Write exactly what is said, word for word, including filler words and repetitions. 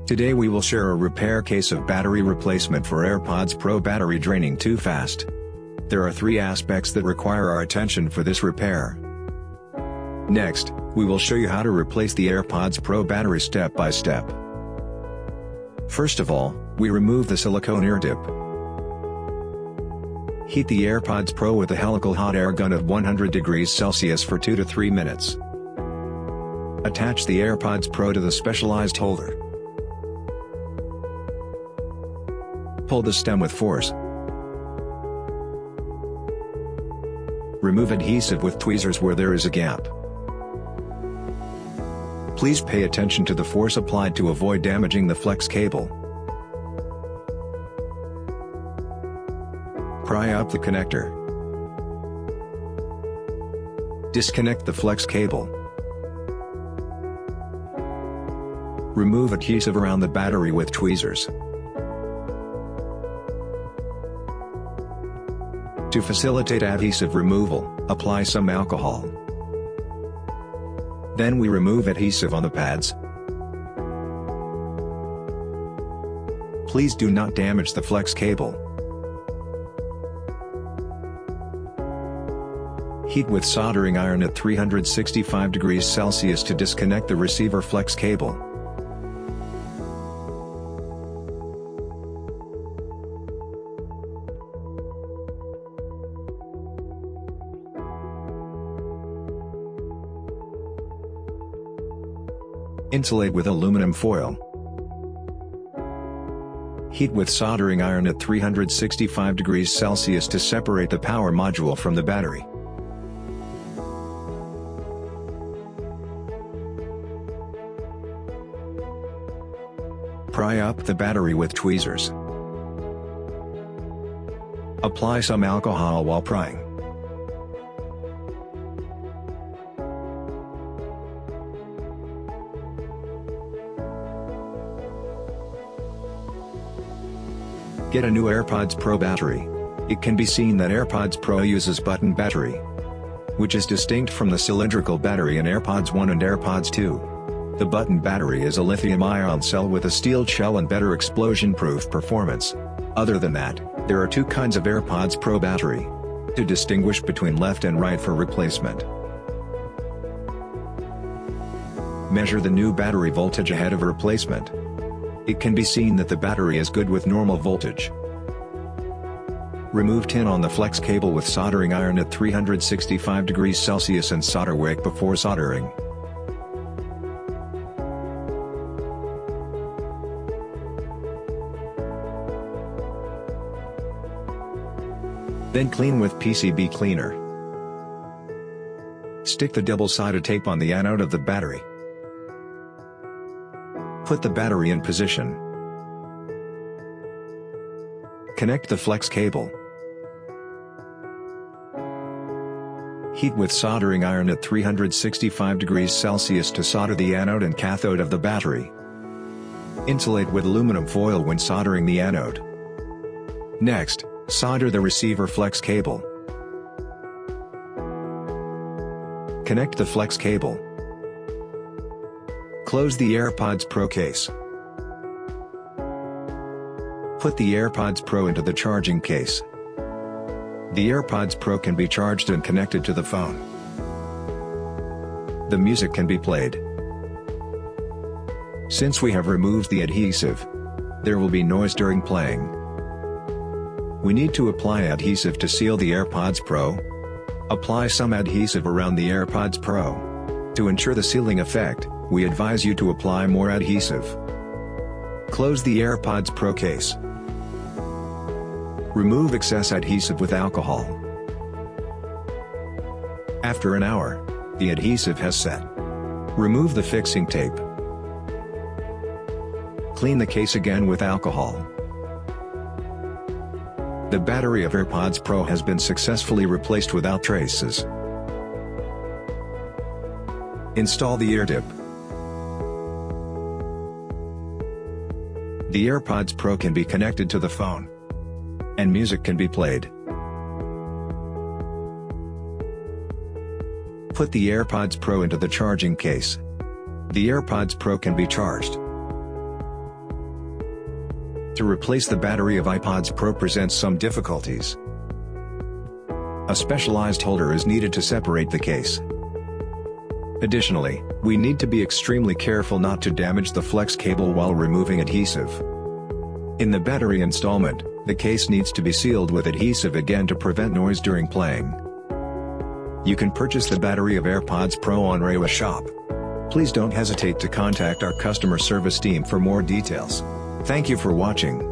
Today we will share a repair case of battery replacement for AirPods Pro battery draining too fast. There are three aspects that require our attention for this repair. Next, we will show you how to replace the AirPods Pro battery step by step. First of all, we remove the silicone ear dip. Heat the AirPods Pro with a helical hot air gun of one hundred degrees Celsius for two to three minutes. Attach the AirPods Pro to the specialized holder. Pull the stem with force. Remove adhesive with tweezers where there is a gap. Please pay attention to the force applied to avoid damaging the flex cable. Pry up the connector. Disconnect the flex cable. Remove adhesive around the battery with tweezers. To facilitate adhesive removal, apply some alcohol. Then we remove adhesive on the pads. Please do not damage the flex cable. Heat with soldering iron at three hundred sixty-five degrees Celsius to disconnect the receiver flex cable. Insulate with aluminum foil. Heat with soldering iron at three hundred sixty-five degrees Celsius to separate the power module from the battery. Pry up the battery with tweezers. Apply some alcohol while prying. Get a new AirPods Pro battery. It can be seen that AirPods Pro uses button battery, which is distinct from the cylindrical battery in AirPods one and AirPods two. The button battery is a lithium-ion cell with a steel shell and better explosion-proof performance. Other than that, there are two kinds of AirPods Pro battery, to distinguish between left and right for replacement. Measure the new battery voltage ahead of replacement. It can be seen that the battery is good with normal voltage. Remove tin on the flex cable with soldering iron at three hundred sixty-five degrees Celsius and solder wick before soldering. Then clean with P C B cleaner. Stick the double-sided tape on the anode of the battery. Put the battery in position. Connect the flex cable. Heat with soldering iron at three hundred sixty-five degrees Celsius to solder the anode and cathode of the battery. Insulate with aluminum foil when soldering the anode. Next, solder the receiver flex cable. Connect the flex cable. Close the AirPods Pro case. Put the AirPods Pro into the charging case. The AirPods Pro can be charged and connected to the phone. The music can be played. Since we have removed the adhesive, there will be noise during playing. We need to apply adhesive to seal the AirPods Pro. Apply some adhesive around the AirPods Pro. To ensure the sealing effect, we advise you to apply more adhesive. Close the AirPods Pro case. Remove excess adhesive with alcohol. After an hour, the adhesive has set. Remove the fixing tape. Clean the case again with alcohol. The battery of AirPods Pro has been successfully replaced without traces. Install the ear dip. The AirPods Pro can be connected to the phone, and music can be played. Put the AirPods Pro into the charging case. The AirPods Pro can be charged. To replace the battery of AirPods Pro presents some difficulties. A specialized holder is needed to separate the case. Additionally, we need to be extremely careful not to damage the flex cable while removing adhesive. In the battery installment, the case needs to be sealed with adhesive again to prevent noise during playing. You can purchase the battery of AirPods Pro on REWA shop. Please don't hesitate to contact our customer service team for more details. Thank you for watching.